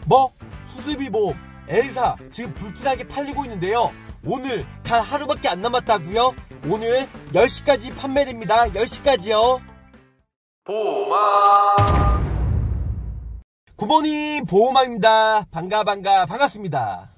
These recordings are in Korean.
뭐? 수수비 보험 엘사 지금 불티나게 팔리고 있는데요. 오늘 단 하루밖에 안 남았다고요? 오늘 10시까지 판매됩니다. 10시까지요. 보호망. 굿모닝 보호망입니다. 반갑습니다.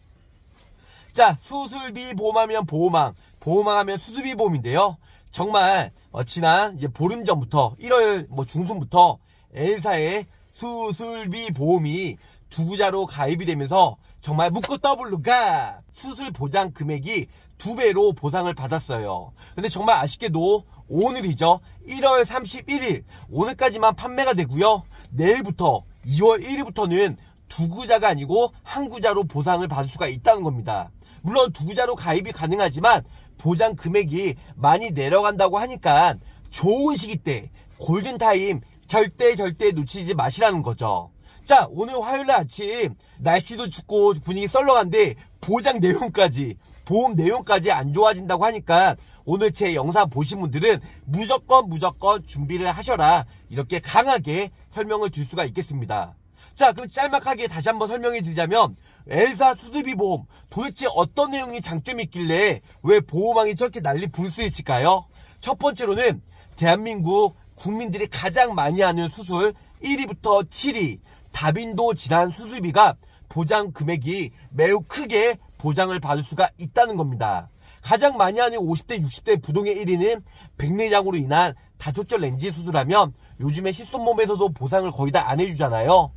자, 수술비 보험하면 보호망, 보호망하면 수술비 보험인데요. 정말 지난 이제 보름 전부터 1월 중순부터 엘사의 수술비 보험이 두 구자로 가입이 되면서 정말 묶고 더블로가 수술 보장 금액이 2배로 보상을 받았어요. 근데 정말 아쉽게도 오늘이죠. 1월 31일 오늘까지만 판매가 되고요. 내일부터 2월 1일부터는 두 구자가 아니고 한 구자로 보상을 받을 수가 있다는 겁니다. 물론 두 구자로 가입이 가능하지만 보장 금액이 많이 내려간다고 하니까 좋은 시기 때 골든타임 절대 놓치지 마시라는 거죠. 자, 오늘 화요일 아침 날씨도 춥고 분위기 썰렁한데 보장 내용까지, 보험 내용까지 안 좋아진다고 하니까 오늘 제 영상 보신 분들은 무조건 준비를 하셔라, 이렇게 강하게 설명을 드릴 수가 있겠습니다. 자, 그럼 짤막하게 다시 한번 설명해 드리자면 엘사 수술비 보험 도대체 어떤 내용이 장점이 있길래 왜 보호망이 저렇게 난리 부를 수 있을까요? 첫 번째로는 대한민국 국민들이 가장 많이 하는 수술 1위부터 7위 다빈도 질환 수술비가 보장 금액이 매우 크게 보장을 받을 수가 있다는 겁니다. 가장 많이 하는 50대 60대 부동의 1위는 백내장으로 인한 다초절 렌즈 수술하면 요즘에 실손보험에서도 보상을 거의 다 안 해주잖아요.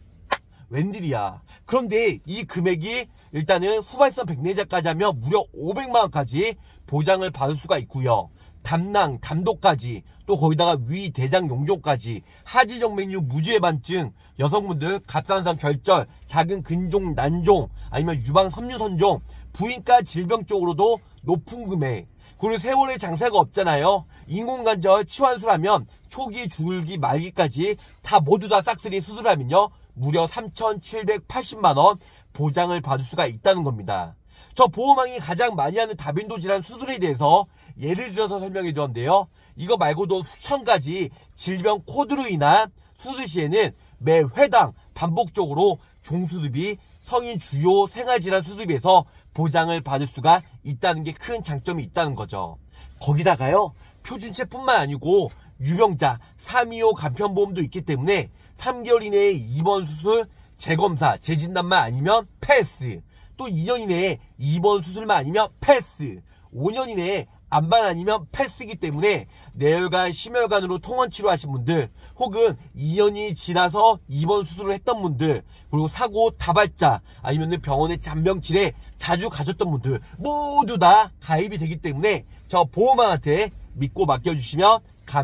웬일이야. 그런데 이 금액이 일단은 후발성 백내장까지 하면 무려 500만원까지 보장을 받을 수가 있고요. 담낭, 담도까지, 또 거기다가 위, 대장 용종까지, 하지정맥류 무지해반증, 여성분들 갑상선 결절, 작은 근종, 난종, 아니면 유방 섬유선종, 부인과 질병 쪽으로도 높은 금액. 그리고 세월의 장사가 없잖아요. 인공관절 치환술하면 초기, 중기, 말기까지 다 모두 다 싹쓸이 수술하면요 무려 3,780만원 보장을 받을 수가 있다는 겁니다. 저 보호망이 가장 많이 하는 다빈도 질환 수술에 대해서 예를 들어서 설명해 드렸는데요. 이거 말고도 수천 가지 질병 코드로 인한 수술 시에는 매 회당 반복적으로 종수술비, 성인 주요 생활질환 수술비에서 보장을 받을 수가 있다는 게 큰 장점이 있다는 거죠. 거기다가요, 표준체뿐만 아니고 유병자 325 간편보험도 있기 때문에 3개월 이내에 입원 수술, 재검사, 재진단만 아니면 패스, 또 2년 이내에 입원 수술만 아니면 패스, 5년 이내에 암만 아니면 패스이기 때문에 뇌혈관, 심혈관으로 통원 치료하신 분들, 혹은 2년이 지나서 입원 수술을 했던 분들, 그리고 사고 다발자, 아니면 병원에 잔병치레 자주 가셨던 분들 모두 다 가입이 되기 때문에 저 보호망한테 믿고 맡겨주시면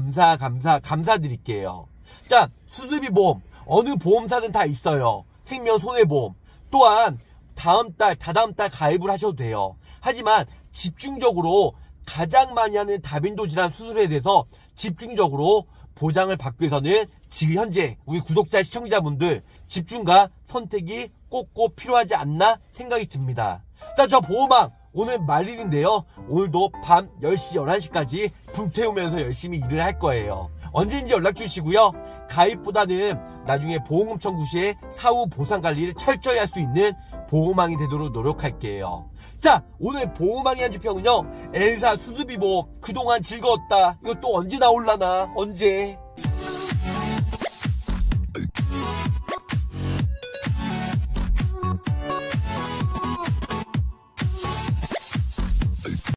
감사드릴게요. 자, 수술비 보험 어느 보험사는 다 있어요. 생명 손해보험 또한 다다음 달 가입을 하셔도 돼요. 하지만 집중적으로 가장 많이 하는 다빈도 질환 수술에 대해서 집중적으로 보장을 받기 위해서는 지금 현재 우리 구독자 시청자분들 집중과 선택이 꼭 필요하지 않나 생각이 듭니다. 자, 저 보호망 오늘 말일인데요. 오늘도 밤 10시 11시까지 불태우면서 열심히 일을 할 거예요. 언제든지 연락 주시고요. 가입보다는 나중에 보험금 청구 시에 사후 보상 관리를 철저히 할 수 있는 보호망이 되도록 노력할게요. 자, 오늘 보호망의 한 주평은요, 엘사 수술비 보험 그동안 즐거웠다. 이거 또 언제 나올라나, 언제.